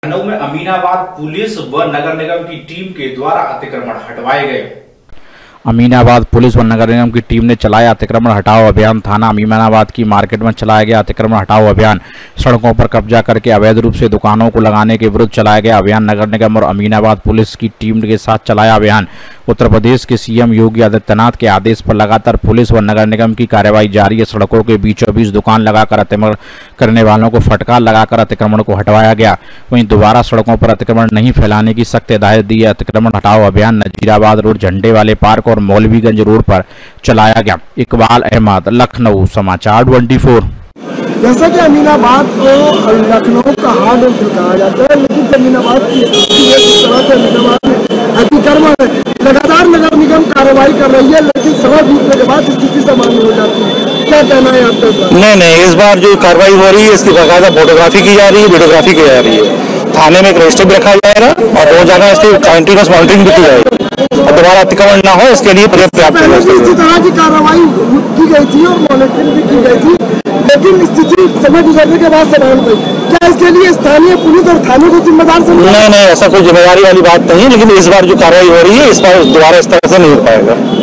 लखनऊ में अमीनाबाद पुलिस व नगर निगम की टीम के द्वारा अतिक्रमण हटवाए गए। अमीनाबाद पुलिस व नगर निगम की टीम ने चलाया अतिक्रमण हटाओ अभियान। थाना अमीनाबाद की मार्केट में चलाया गया अतिक्रमण हटाओ अभियान। सड़कों पर कब्जा करके अवैध रूप से दुकानों को लगाने के विरुद्ध चलाया गया अभियान। नगर निगम और अमीनाबाद पुलिस की टीम के साथ चलाया अभियान। उत्तर प्रदेश के सीएम योगी आदित्यनाथ के आदेश पर लगातार पुलिस व नगर निगम की कार्रवाई जारी है। सड़कों के बीचों बीच दुकान लगाकर अतिक्रमण करने वालों को फटकार लगाकर अतिक्रमण को हटवाया गया। वहीं दोबारा सड़कों पर अतिक्रमण नहीं फैलाने की सख्त हिदायत दी है। अतिक्रमण हटाओ अभियान नजीराबाद रोड, झंडे वाले पार्क और मौलवीगंज रोड पर चलाया गया। इकबाल अहमद, लखनऊ समाचार 24। जैसा कि अमीनाबाद को लखनऊ का हार्ड कहा जाता है, लेकिन अमीनाबाद की स्थिति है जिस तरह से अमीनाबाद में अतिक्रमण लगातार नगर निगम कार्रवाई कर रही है, लेकिन समय बीतने के बाद स्थिति सामान्य हो जाती है। क्या कहना है आपका? नहीं, इस बार जो कार्रवाई हो रही है इसकी बाकायदा फोटोग्राफी की जा रही है, वीडियोग्राफी की जा रही है। थाने में एक रजिस्टर भी रखा जाएगा और रोज जाना इसकी कंटिन्यूअस मॉनिटरिंग भी की जाएगी और दोबारा अतिक्रमण न हो इसके लिए पर्याप्त इसी तरह की कार्रवाई की गई थी और मॉनिटरिंग भी की गई थी, लेकिन स्थिति समय गुजरने के बाद संभाल गई। क्या इसके लिए स्थानीय पुलिस और थाने को जिम्मेदार समझते हैं? नहीं, ऐसा कोई जिम्मेदारी वाली बात नहीं, लेकिन इस बार जो कार्रवाई हो रही है इस बार दोबारा इस तरह से नहीं हो पाएगा।